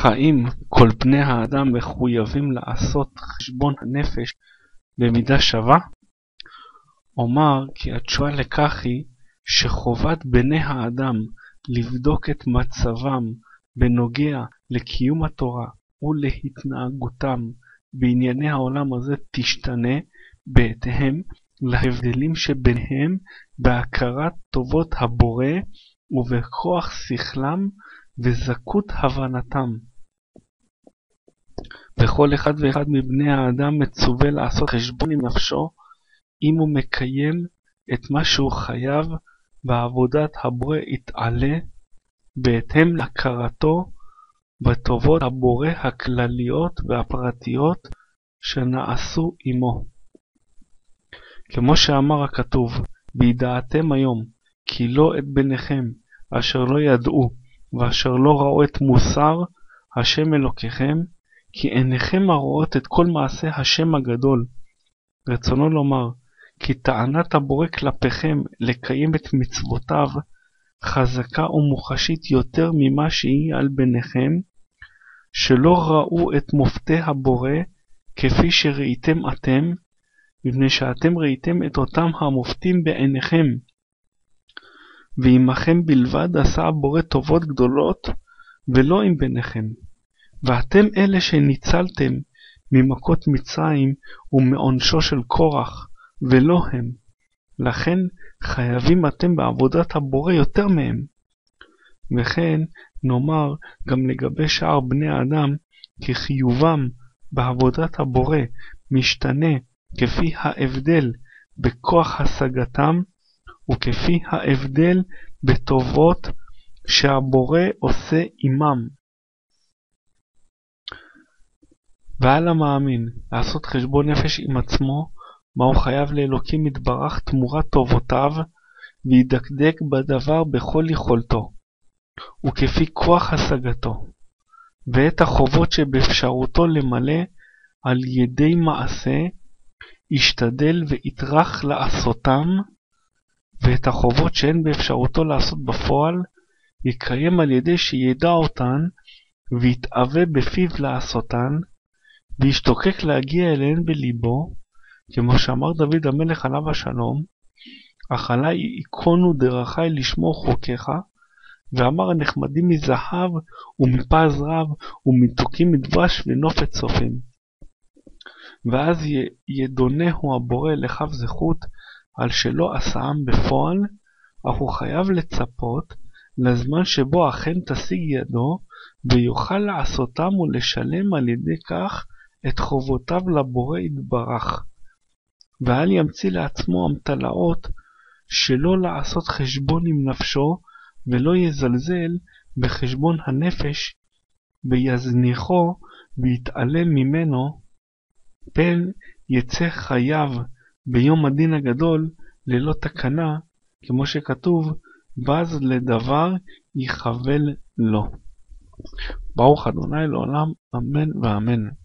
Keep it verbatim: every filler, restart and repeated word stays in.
אך האם כל בני האדם מחויבים לעשות חשבון הנפש במידה שווה? אומר כי התשובה לכך היא שחובת בני האדם לבדוק את מצבם בנוגע לקיום התורה ולהתנהגותם בענייני העולם הזה תשתנה בהתאם להבדלים שביניהם בהכרת טובות הבורא ובכוח שכלם וזכות הבנתם. וכל אחד ואחד מבני האדם מצווה לעשות חשבון עם נפשו אם הוא מקיים את מה שהוא חייב בעבודת הבורא יתעלה בהתאם להכרתו בטובות הבורא הכלליות והפרטיות שנעשו עמו. כמו שאמר הכתוב, בידעתם היום כי לא את בניכם אשר לא ידעו ואשר לא ראו את מוסר השם אלוקיכם, כי עיניכם הרואות את כל מעשה השם הגדול. רצונו לומר, כי טענת הבורא כלפיכם לקיים את מצוותיו חזקה ומוחשית יותר ממה שהיא על בניכם, שלא ראו את מופתי הבורא כפי שראיתם אתם, מפני שאתם ראיתם את אותם המופתים בעיניכם. ועמכם בלבד עשה הבורא טובות גדולות, ולא עם בניכם. ואתם אלה שניצלתם ממכות מצרים ומעונשו של קורח, ולא הם. לכן חייבים אתם בעבודת הבורא יותר מהם. וכן נאמר גם לגבי שאר בני האדם, כי חיובם בעבודת הבורא משתנה כפי ההבדל בכוח השגתם, וכפי ההבדל בטובות שהבורא עושה עמם. ועל המאמין לעשות חשבון נפש עם עצמו, מה הוא חייב לאלוקים יתברך תמורת טובותיו, וידקדק בדבר בכל יכולתו, וכפי כוח השגתו, ואת החובות שבאפשרותו למלא על ידי מעשה, ישתדל ויטרח לעשותם, ואת החובות שאין באפשרותו לעשות בפועל, יקיים על ידי שידע אותן, ויתאווה בפיו לעשותן, וישתוקק להגיע אליהן בליבו, כמו שאמר דוד המלך עליו השלום, אך עלי ייכונו דרכי לשמור חוקיך, ואמר הנחמדים מזהב ומפז רב ומתוקים מדבש ונופת צופים. ואז ידונהו הבורא לכף זכות על שלא עשאם בפועל, אך הוא חייב לצפות לזמן שבו אכן תשיג ידו, ויוכל לעשותם ולשלם על ידי כך את חובותיו לבורא יתברך. ואל ימציא לעצמו המטלאות שלא לעשות חשבון עם נפשו, ולא יזלזל בחשבון הנפש, ויזניחו ויתעלם ממנו, פן יצא חייו ביום הדין הגדול ללא תקנה, כמו שכתוב, בז לדבר יכבל לו. ברוך אדוני לעולם, אמן ואמן.